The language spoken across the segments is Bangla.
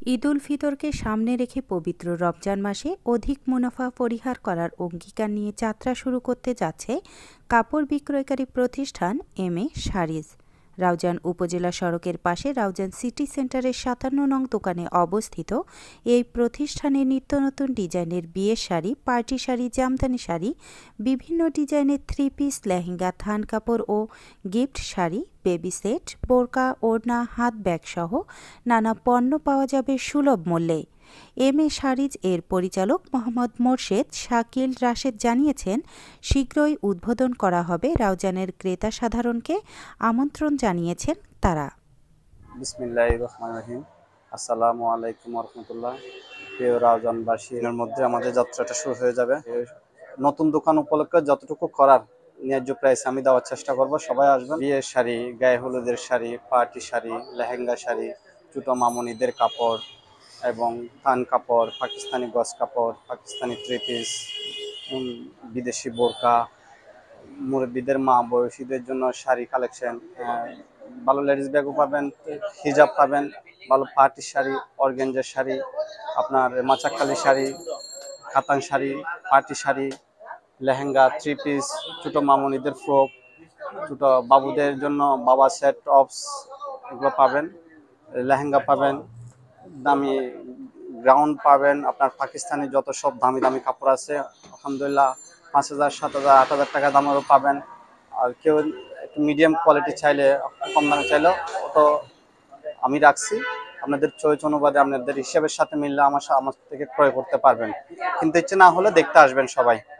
ঈদ উল ফিতরকে সামনে রেখে পবিত্র রমজান মাসে অধিক মুনাফা পরিহার করার অঙ্গীকার নিয়ে যাত্রা শুরু করতে যাচ্ছে কাপড় বিক্রয়কারী প্রতিষ্ঠান এম.এ. শাড়িজ। রাউজান উপজেলা সড়কের পাশে রাউজান সিটি সেন্টারের ৫৭ নং দোকানে অবস্থিত এই প্রতিষ্ঠানে নিত্যনতুন ডিজাইনের বিয়ের শাড়ি, পার্টি শাড়ি, জামদানি শাড়ি, বিভিন্ন ডিজাইনের 3 পিস, লেহেঙ্গা, থান কাপড় ও গিফট শাড়ি, বেবি সেট, বোরকা, ওড়না, হাত ব্যাগ সহ নানা পণ্য পাওয়া যাবে সুলভ মূল্যে। এম.এ. শাড়িজ এর পরিচালক মোহাম্মদ মোর্শেদ শাকিল রাশেদ জানিয়েছেন, শীঘ্রই উদ্বোধন করা হবে। রাউজানের ক্রেতা সাধারণকে আমন্ত্রণ জানিয়েছেন তারা। বিসমিল্লাহির রহমানির রহিম। আসসালামু আলাইকুম ওয়া রাহমাতুল্লাহ। প্রিয় রাউজানবাসীর মধ্যে আমাদের যাত্রাটা শুরু হয়ে যাবে। নতুন দোকান উপলক্ষে যতটুকু করার ন্যায্য প্রাইস আমি দেওয়ার চেষ্টা করব। সবাই আসবেন। বিয়ের শাড়ি, গায়ে হলুদের শাড়ি, পার্টি শাড়ি, লেহেঙ্গা শাড়ি, ছোট মামুনিদের কাপড় এবং থান কাপড়, পাকিস্তানি গজ কাপড়, পাকিস্তানি 3 পিস, বিদেশি বোরকা, মুরব্বীদের মা বয়সীদের জন্য শাড়ি কালেকশন, ভালো লেডিস ব্যাগও পাবেন, হিজাব পাবেন, ভালো পার্টি শাড়ি, অর্গানজার শাড়ি, আপনার মাচাকালি শাড়ি, কাতান শাড়ি, পার্টি শাড়ি, লেহেঙ্গা, 3 পিস, ছোট মামুনিদের ফ্রক, ছোট বাবুদের জন্য বাবা সেট টপস, এগুলো পাবেন। লেহেঙ্গা পাবেন, দামি গ্রাউন্ড পাবেন, আপনার পাকিস্তানি যত সব দামি দামি কাপড় আছে আলহামদুলিল্লাহ ৫,০০০, ৭,০০০, ৮,০০০ টাকা দামেরও পাবেন। আর কেউ একটু মিডিয়াম কোয়ালিটি চাইলে, কম দামে চাইলেও অত আমি রাখছি। আপনাদের চয়েস অনুবাদে আপনাদের হিসাবের সাথে মিললে আমার থেকে ক্রয় করতে পারবেন। কিন্তু ইচ্ছে না হলে দেখতে আসবেন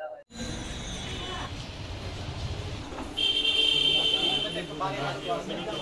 সবাই।